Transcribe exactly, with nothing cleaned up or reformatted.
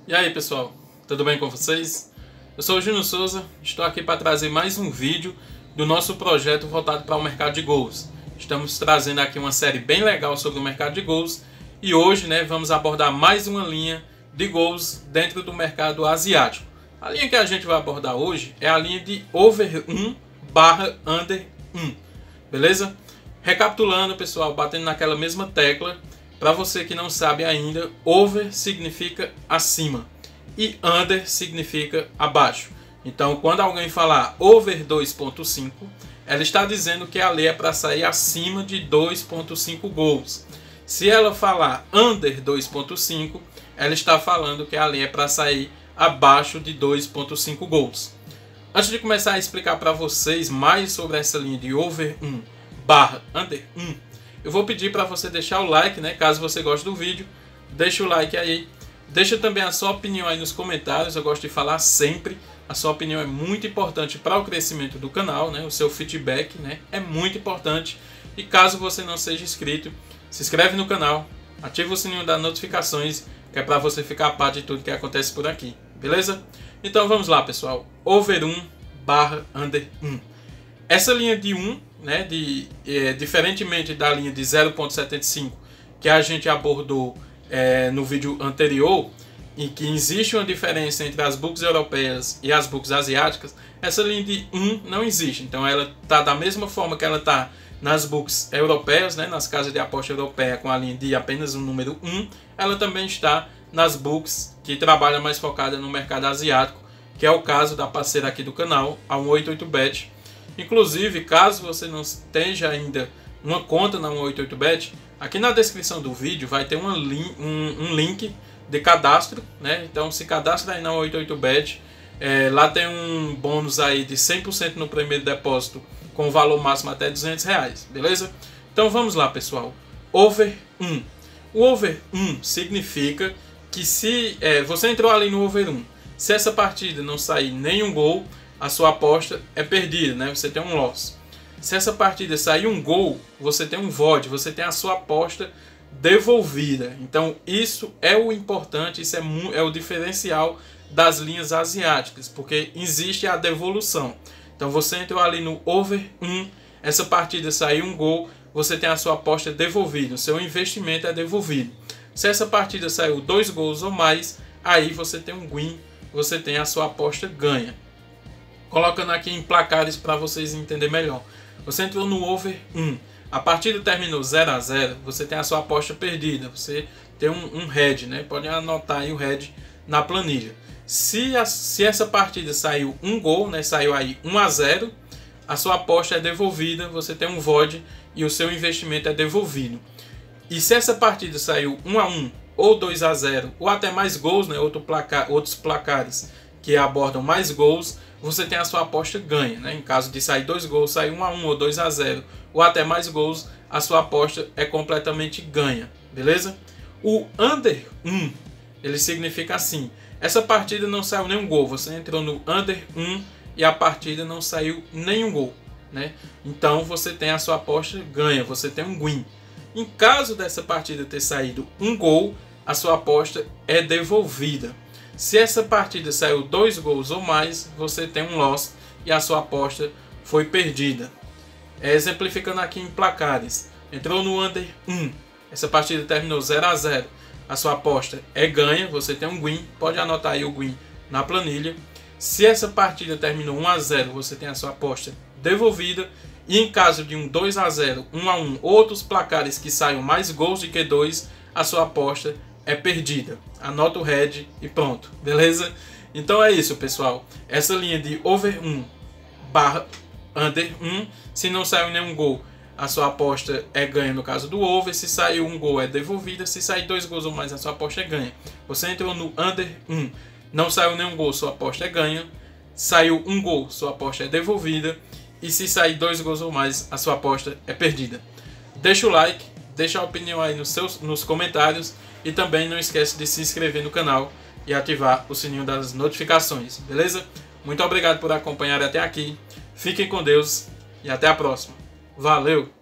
E aí pessoal, tudo bem com vocês? Eu sou o Júnior Souza, estou aqui para trazer mais um vídeo do nosso projeto voltado para o mercado de gols. Estamos trazendo aqui uma série bem legal sobre o mercado de gols e hoje né, vamos abordar mais uma linha de gols dentro do mercado asiático. A linha que a gente vai abordar hoje é a linha de over um barra under um, beleza? Recapitulando pessoal, batendo naquela mesma tecla. Para você que não sabe ainda, over significa acima e under significa abaixo. Então, quando alguém falar over dois ponto cinco, ela está dizendo que a lei é para sair acima de dois ponto cinco gols. Se ela falar under dois ponto cinco, ela está falando que a lei é para sair abaixo de dois ponto cinco gols. Antes de começar a explicar para vocês mais sobre essa linha de over um barra under um, eu vou pedir para você deixar o like, né? Caso você goste do vídeo, deixa o like aí. Deixa também a sua opinião aí nos comentários, eu gosto de falar sempre. A sua opinião é muito importante para o crescimento do canal, né? O seu feedback, né? É muito importante. E caso você não seja inscrito, se inscreve no canal, ativa o sininho das notificações, que é para você ficar a par de tudo que acontece por aqui, beleza? Então vamos lá pessoal, over um barra under um. Essa linha de um, né, de, é, diferentemente da linha de zero ponto setenta e cinco que a gente abordou é, no vídeo anterior, em que existe uma diferença entre as books europeias e as books asiáticas, essa linha de um não existe. Então ela está da mesma forma que ela está nas books europeias, né, nas casas de aposta europeia com a linha de apenas um número um, ela também está nas books que trabalham mais focada no mercado asiático, que é o caso da parceira aqui do canal, a cento e oitenta e oito bet. Inclusive, caso você não esteja ainda uma conta na cento e oitenta e oito bet, aqui na descrição do vídeo vai ter uma li um, um link de cadastro, né? Então se cadastra aí na cento e oitenta e oito bet, é, lá tem um bônus aí de cem por cento no primeiro depósito com valor máximo até duzentos reais, beleza? Então vamos lá pessoal, over um. O over um significa que se é, você entrou ali no over um, se essa partida não sair nenhum gol, a sua aposta é perdida, né? Você tem um loss. Se essa partida sair um gol, você tem um V O D, você tem a sua aposta devolvida. Então isso é o importante, isso é, é o diferencial das linhas asiáticas, porque existe a devolução. Então você entrou ali no over um, essa partida saiu um gol, você tem a sua aposta devolvida, o seu investimento é devolvido. Se essa partida saiu dois gols ou mais, aí você tem um win, você tem a sua aposta ganha. Colocando aqui em placares para vocês entenderem melhor. Você entrou no over um, a partida terminou zero a zero, você tem a sua aposta perdida, você tem um, um head, né? Pode anotar aí o head na planilha. Se, a, se essa partida saiu um gol, né? Saiu aí um a zero, a sua aposta é devolvida, você tem um V O D e o seu investimento é devolvido. E se essa partida saiu um a um ou dois a zero, ou até mais gols, né? Outro placar, outros placares que abordam mais gols, você tem a sua aposta ganha, né? Em caso de sair dois gols, sair um a um ou dois a zero, ou até mais gols, a sua aposta é completamente ganha, beleza? O under um, ele significa assim, essa partida não saiu nenhum gol, você entrou no under um e a partida não saiu nenhum gol, né? Então você tem a sua aposta ganha, você tem um win. Em caso dessa partida ter saído um gol, a sua aposta é devolvida. Se essa partida saiu dois gols ou mais, você tem um loss e a sua aposta foi perdida. É, exemplificando aqui em placares, entrou no under um, essa partida terminou zero a zero, a sua aposta é ganha, você tem um win, pode anotar aí o win na planilha. Se essa partida terminou um a zero, você tem a sua aposta devolvida. E em caso de um dois a zero, um a um, outros placares que saiam mais gols do que dois, a sua aposta é perdida. Anota o head e pronto, beleza? Então é isso pessoal, essa linha de over um barra under um, se não saiu nenhum gol, a sua aposta é ganha no caso do over, se saiu um gol é devolvida, se sair dois gols ou mais a sua aposta é ganha. Você entrou no under um, não saiu nenhum gol, sua aposta é ganha, saiu um gol, sua aposta é devolvida, e se sair dois gols ou mais, a sua aposta é perdida. Deixa o like, deixa a opinião aí nos, seus, nos comentários, e também não esquece de se inscrever no canal e ativar o sininho das notificações, beleza? Muito obrigado por acompanhar até aqui, fiquem com Deus e até a próxima. Valeu!